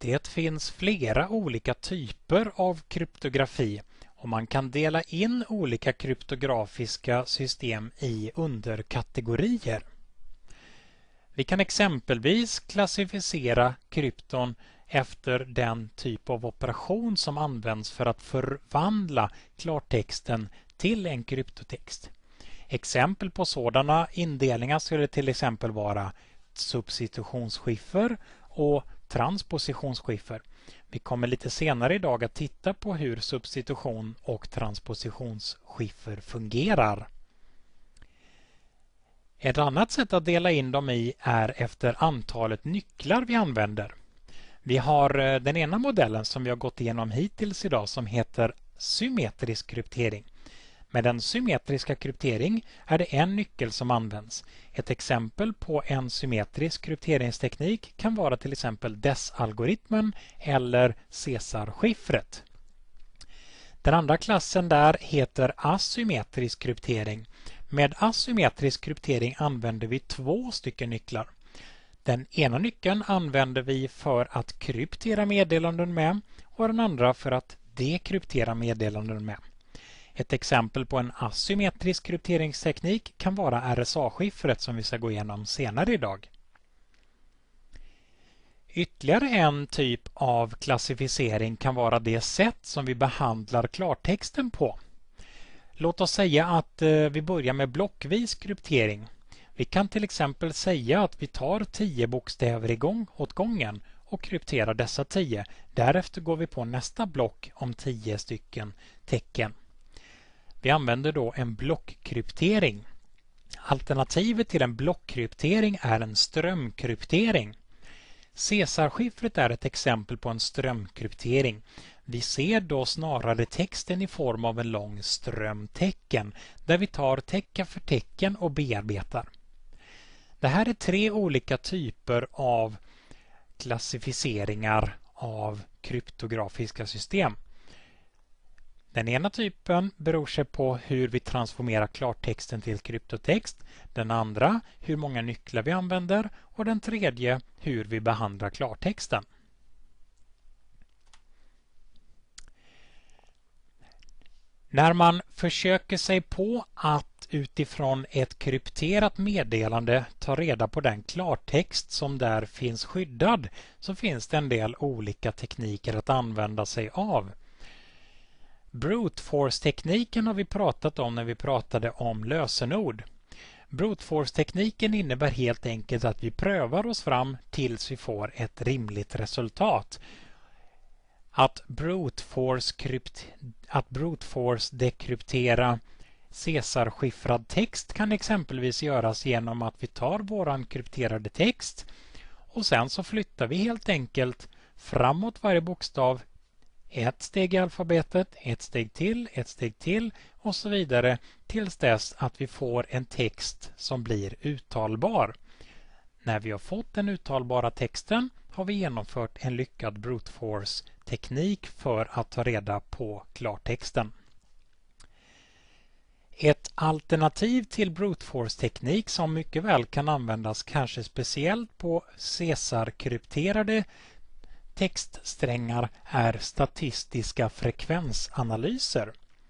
Det finns flera olika typer av kryptografi och man kan dela in olika kryptografiska system i underkategorier. Vi kan exempelvis klassificera krypton efter den typ av operation som används för att förvandla klartexten till en kryptotext. Exempel på sådana indelningar skulle till exempel vara substitutionsskiffer och transpositionsskiffer. Vi kommer lite senare idag att titta på hur substitution och transpositionsskiffer fungerar. Ett annat sätt att dela in dem i är efter antalet nycklar vi använder. Vi har den ena modellen som vi har gått igenom hittills idag som heter symmetrisk kryptering. Med en symmetriska kryptering är det en nyckel som används. Ett exempel på en symmetrisk krypteringsteknik kan vara till exempel DES-algoritmen eller Caesar-skiffret. Den andra klassen där heter asymmetrisk kryptering. Med asymmetrisk kryptering använder vi 2 stycken nycklar. Den ena nyckeln använder vi för att kryptera meddelanden med och den andra för att dekryptera meddelanden med. Ett exempel på en asymmetrisk krypteringsteknik kan vara RSA-skiffret som vi ska gå igenom senare idag. Ytterligare en typ av klassificering kan vara det sätt som vi behandlar klartexten på. Låt oss säga att vi börjar med blockvis kryptering. Vi kan till exempel säga att vi tar 10 bokstäver åt gången och krypterar dessa 10. Därefter går vi på nästa block om 10 stycken tecken. Vi använder då en blockkryptering. Alternativet till en blockkryptering är en strömkryptering. Caesar-skiffret är ett exempel på en strömkryptering. Vi ser då snarare texten i form av en lång ström tecken där vi tar tecken för tecken och bearbetar. Det här är 3 olika typer av klassificeringar av kryptografiska system. Den ena typen beror sig på hur vi transformerar klartexten till kryptotext, den andra hur många nycklar vi använder och den tredje hur vi behandlar klartexten. När man försöker sig på att utifrån ett krypterat meddelande ta reda på den klartext som där finns skyddad så finns det en del olika tekniker att använda sig av. Brute force-tekniken har vi pratat om när vi pratade om lösenord. Brute force-tekniken innebär helt enkelt att vi prövar oss fram tills vi får ett rimligt resultat. Att brute force dekryptera Caesar-skiffrad text kan exempelvis göras genom att vi tar våran krypterade text och sen så flyttar vi helt enkelt framåt varje bokstav ett steg i alfabetet, ett steg till och så vidare tills dess att vi får en text som blir uttalbar. När vi har fått den uttalbara texten har vi genomfört en lyckad brute force-teknik för att ta reda på klartexten. Ett alternativ till brute force-teknik som mycket väl kan användas kanske speciellt på Caesar-krypterade textsträngar är statistiska frekvensanalyser.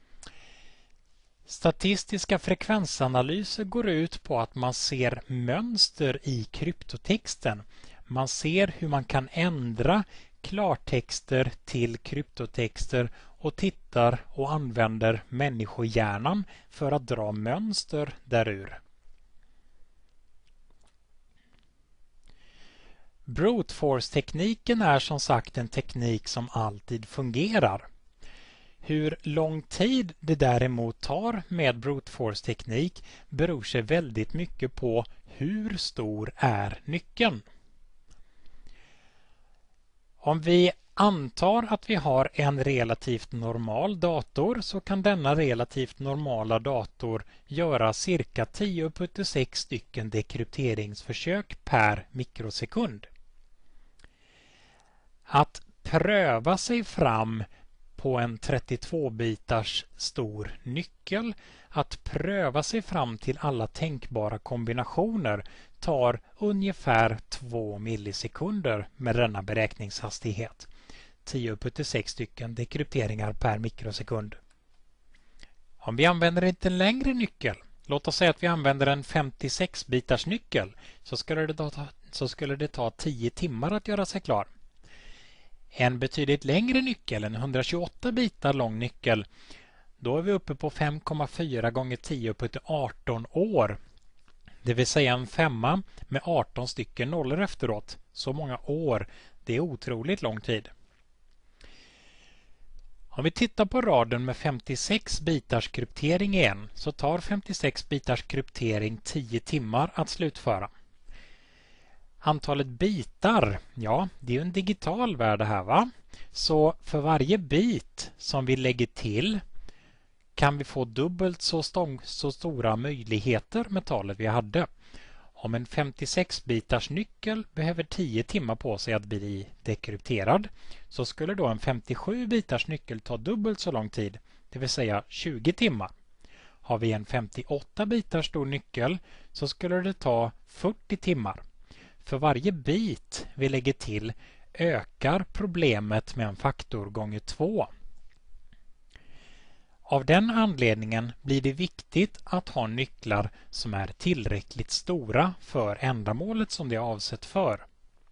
Statistiska frekvensanalyser går ut på att man ser mönster i kryptotexten. Man ser hur man kan ändra klartexter till kryptotexter och tittar och använder människohjärnan för att dra mönster därur. Brute force-tekniken är som sagt en teknik som alltid fungerar. Hur lång tid det däremot tar med brute force-teknik beror sig väldigt mycket på hur stor är nyckeln. Om vi antar att vi har en relativt normal dator så kan denna relativt normala dator göra cirka 10⁻⁶ stycken dekrypteringsförsök per mikrosekund. Att pröva sig fram på en 32-bitars stor nyckel, att pröva sig fram till alla tänkbara kombinationer tar ungefär 2 millisekunder med denna beräkningshastighet. 10⁻⁶ stycken dekrypteringar per mikrosekund. Om vi använder en lite längre nyckel, låt oss säga att vi använder en 56-bitars nyckel, så skulle det ta 10 timmar att göra sig klar. En betydligt längre nyckel, en 128 bitar lång nyckel, då är vi uppe på 5,4 gånger 10⁻18 år. Det vill säga en femma med 18 stycken nollor efteråt. Så många år, det är otroligt lång tid. Om vi tittar på raden med 56 bitars kryptering igen, så tar 56 bitars kryptering 10 timmar att slutföra. Antalet bitar, ja, det är en digital värld det här, va? Så för varje bit som vi lägger till kan vi få dubbelt så stora möjligheter med talet vi hade. Om en 56-bitars nyckel behöver 10 timmar på sig att bli dekrypterad, så skulle då en 57-bitars nyckel ta dubbelt så lång tid, det vill säga 20 timmar. Har vi en 58-bitars stor nyckel så skulle det ta 40 timmar. För varje bit vi lägger till ökar problemet med en faktor gånger 2. Av den anledningen blir det viktigt att ha nycklar som är tillräckligt stora för ändamålet som det är avsett för.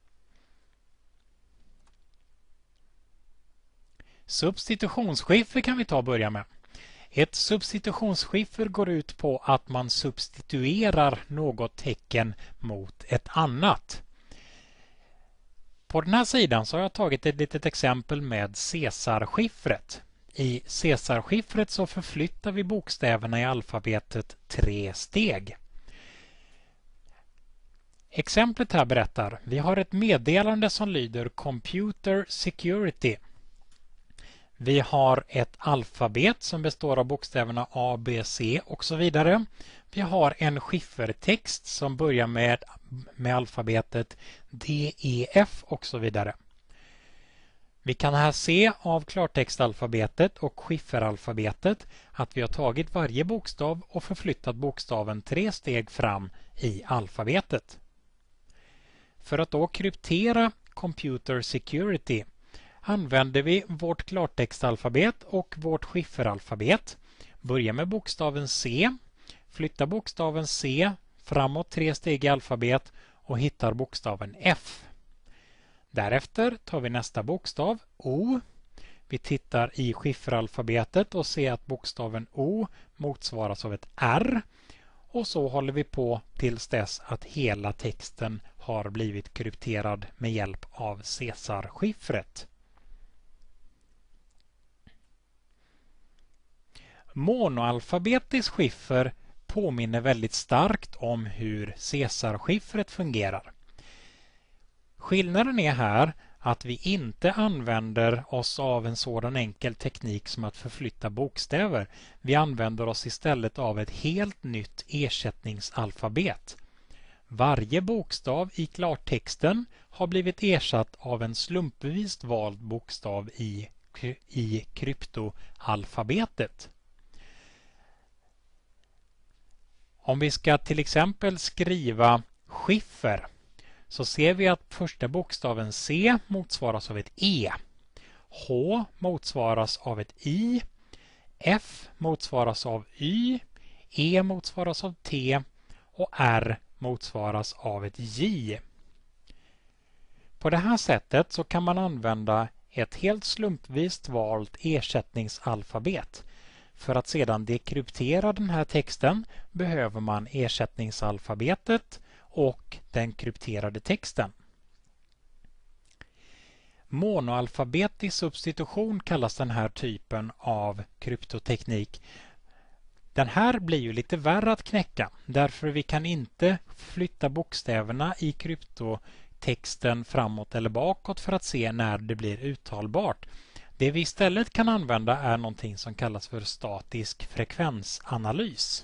Substitutionsskiffer kan vi ta och börja med. Ett substitutionsskiffer går ut på att man substituerar något tecken mot ett annat. På den här sidan så har jag tagit ett litet exempel med Caesarskiffret. I Caesarskiffret så förflyttar vi bokstäverna i alfabetet 3 steg. Exemplet här berättar: vi har ett meddelande som lyder Computer Security. Vi har ett alfabet som består av bokstäverna A, B, C och så vidare. Vi har en skiffertext som börjar med alfabetet D, E, F och så vidare. Vi kan här se av klartextalfabetet och skifferalfabetet att vi har tagit varje bokstav och förflyttat bokstaven 3 steg fram i alfabetet. För att då kryptera Computer Security använder vi vårt klartextalfabet och vårt skifferalfabet. Börja med bokstaven C, flytta bokstaven C framåt 3 steg i alfabet och hittar bokstaven F. Därefter tar vi nästa bokstav, O. Vi tittar i skifferalfabetet och ser att bokstaven O motsvaras av ett R. Och så håller vi på tills dess att hela texten har blivit krypterad med hjälp av Caesarskiffret. Monoalfabetisk skiffer påminner väldigt starkt om hur Caesarskiffret fungerar. Skillnaden är här att vi inte använder oss av en sådan enkel teknik som att förflytta bokstäver. Vi använder oss istället av ett helt nytt ersättningsalfabet. Varje bokstav i klartexten har blivit ersatt av en slumpvis vald bokstav i kryptoalfabetet. Om vi ska till exempel skriva skiffer så ser vi att första bokstaven C motsvaras av ett E. H motsvaras av ett I. F motsvaras av Y. E motsvaras av T. Och R motsvaras av ett J. På det här sättet så kan man använda ett helt slumpvis valt ersättningsalfabet. För att sedan dekryptera den här texten behöver man ersättningsalfabetet och den krypterade texten. Monoalfabetisk substitution kallas den här typen av kryptoteknik. Den här blir ju lite värre att knäcka därför vi kan inte flytta bokstäverna i kryptotexten framåt eller bakåt för att se när det blir uttalbart. Det vi istället kan använda är någonting som kallas för statisk frekvensanalys.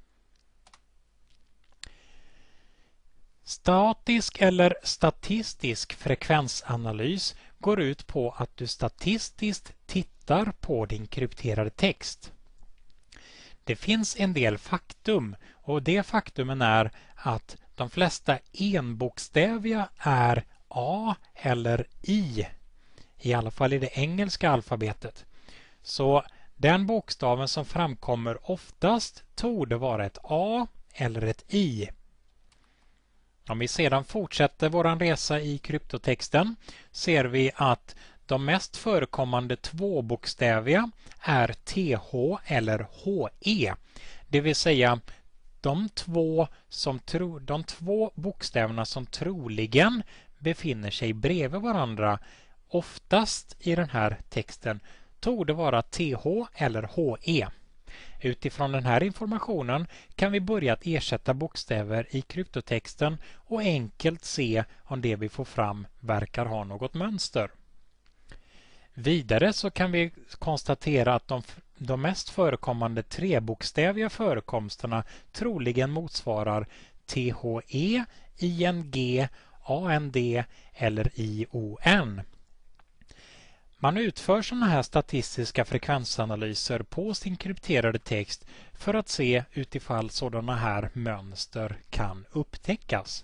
Statisk eller statistisk frekvensanalys går ut på att du statistiskt tittar på din krypterade text. Det finns en del faktum och det faktumen är att De flesta enbokstäviga är A eller I alla fall i det engelska alfabetet. Så den bokstaven som framkommer oftast torde vara ett A eller ett I. Om vi sedan fortsätter vår resa i kryptotexten ser vi att de mest förekommande tvåbokstäviga är TH eller HE. Det vill säga de två bokstäverna som troligen befinner sig bredvid varandra oftast i den här texten torde vara TH eller HE. Utifrån den här informationen kan vi börja att ersätta bokstäver i kryptotexten och enkelt se om det vi får fram verkar ha något mönster. Vidare så kan vi konstatera att de mest förekommande trebokstäviga förekomsterna troligen motsvarar THE, ING, AND eller ION. Man utför sådana här statistiska frekvensanalyser på sin krypterade text för att se utifall sådana här mönster kan upptäckas.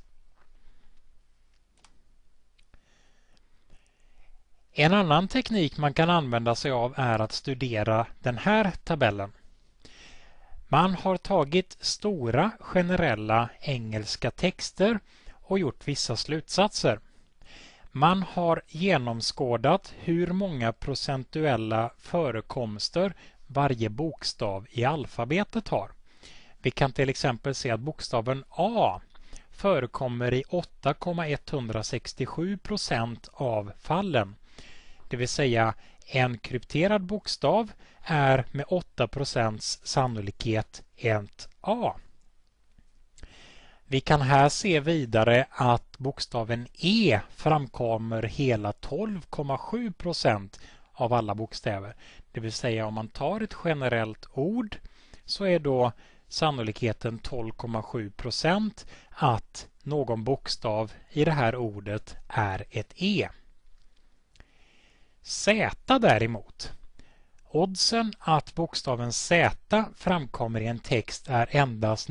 En annan teknik man kan använda sig av är att studera den här tabellen. Man har tagit stora generella engelska texter och gjort vissa slutsatser. Man har genomskådat hur många procentuella förekomster varje bokstav i alfabetet har. Vi kan till exempel se att bokstaven A förekommer i 8,167% av fallen. Det vill säga en krypterad bokstav är med 8% sannolikhet ett A. Vi kan här se vidare att bokstaven E framkommer hela 12,7% av alla bokstäver. Det vill säga om man tar ett generellt ord så är då sannolikheten 12,7% att någon bokstav i det här ordet är ett E. Z däremot. Oddsen att bokstaven Z framkommer i en text är endast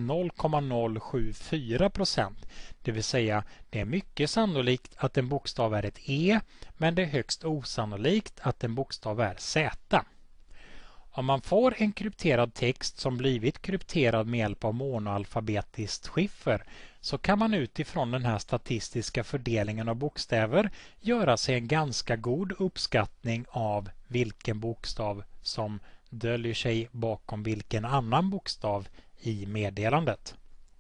0,074%. Det vill säga det är mycket sannolikt att en bokstav är ett E, men det är högst osannolikt att en bokstav är Z. Om man får en krypterad text som blivit krypterad med hjälp av monoalfabetiskt skiffer så kan man utifrån den här statistiska fördelningen av bokstäver göra sig en ganska god uppskattning av vilken bokstav som döljer sig bakom vilken annan bokstav i meddelandet.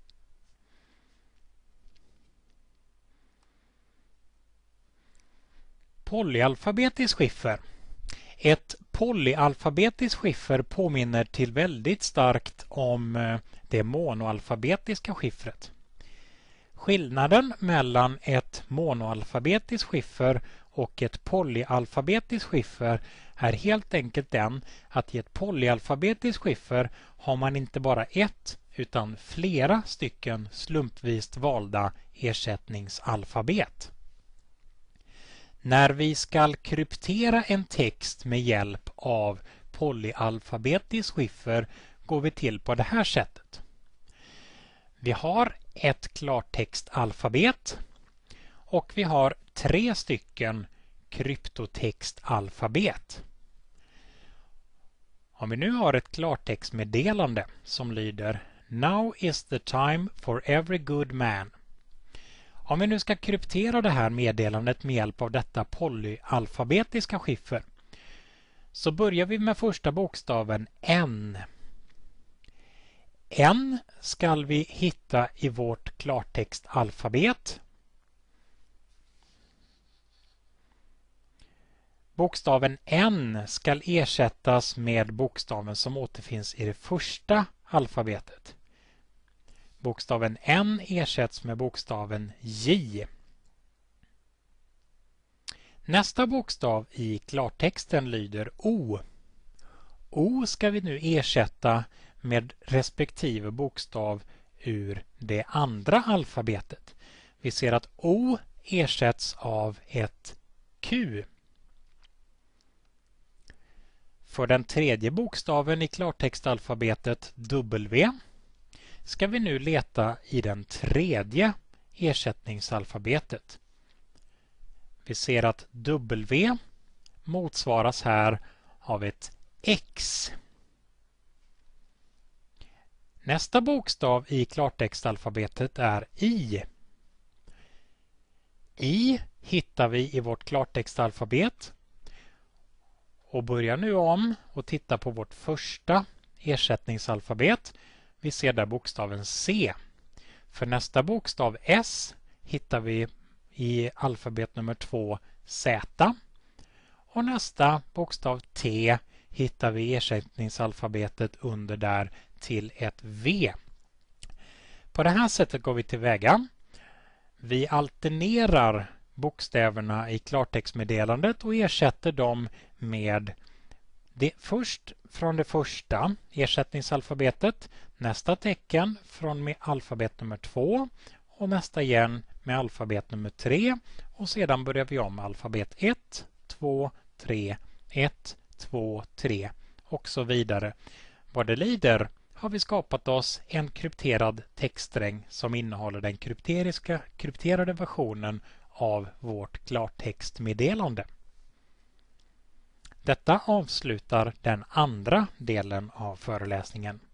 Polyalfabetisk skiffer. Ett polyalfabetiskt skiffer påminner till väldigt starkt om det monoalfabetiska skiffret. Skillnaden mellan ett monoalfabetiskt skiffer och ett polyalfabetiskt skiffer är helt enkelt den att i ett polyalfabetiskt skiffer har man inte bara ett utan flera stycken slumpvis valda ersättningsalfabet. När vi ska kryptera en text med hjälp av polyalfabetisk skiffer går vi till på det här sättet. Vi har ett klartextalfabet och vi har 3 stycken kryptotextalfabet. Om vi nu har ett klartextmeddelande som lyder Now is the time for every good man. Om vi nu ska kryptera det här meddelandet med hjälp av detta polyalfabetiska skiffer så börjar vi med första bokstaven N. N ska vi hitta i vårt klartextalfabet. Bokstaven N ska ersättas med bokstaven som återfinns i det första alfabetet. Bokstaven N ersätts med bokstaven J. Nästa bokstav i klartexten lyder O. O ska vi nu ersätta med respektive bokstav ur det andra alfabetet. Vi ser att O ersätts av ett Q. För den tredje bokstaven i klartextalfabetet W ska vi nu leta i den tredje ersättningsalfabetet. Vi ser att W motsvaras här av ett X. Nästa bokstav i klartextalfabetet är I. I hittar vi i vårt klartextalfabet och börjar nu om och titta på vårt första ersättningsalfabet. Vi ser där bokstaven C. För nästa bokstav S hittar vi i alfabet nummer 2 Z. Och nästa bokstav T hittar vi i ersättningsalfabetet under där till ett V. På det här sättet går vi tillväga. Vi alternerar bokstäverna i klartextmeddelandet och ersätter dem med först från det första ersättningsalfabetet, nästa tecken från med alfabet nummer 2 och nästa igen med alfabet nummer 3 och sedan börjar vi om med alfabet 1, 2, 3, 1, 2, 3 och så vidare. Vad det lider har vi skapat oss en krypterad textsträng som innehåller den krypterade versionen av vårt klartextmeddelande. Detta avslutar den andra delen av föreläsningen.